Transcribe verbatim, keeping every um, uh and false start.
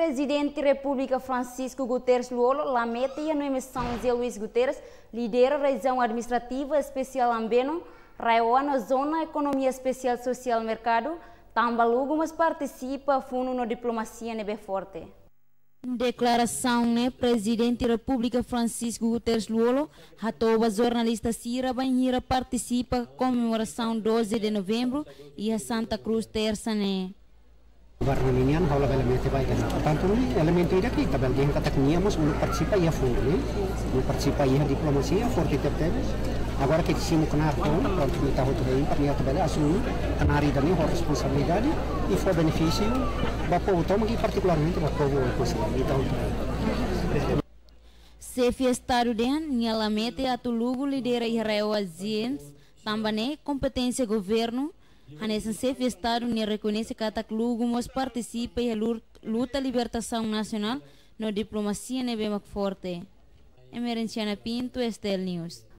presidente da República Francisco Guterres Luolo, la meta e a nomeação de Luiz Guterres, lidera a região administrativa especial Ambeno, raioa na zona economia especial social mercado, também mas participa a fundo na diplomacia nebe forte. Declaração, né, presidente da República Francisco Guterres Luolo, a jornalista Cira Banhira participa comemoração doze de novembro e a Santa Cruz terça, né. Barnaminian haula elemento vai kan. Portanto, ni elemento ida kita bel dia kata kenia mas untuk participa ia fundo, né? Untuk participa ia diplomacia forte terteles. Agora que decimos kenar com, pronto, kita hoto bem para niat bel assume kenari dan ni responsabilidade e for benefício ba povo toma que particularmente ba povo consigo. Então, Chefe Estado den niala mete atulugo lidera Israel Aziens, também competência governo. Hanesan chefe Estado ne reconhece que atak lugo mas participa e luta libertação nacional no diplomacia nebe mak forte. Emerenciana Pinto, Estel News.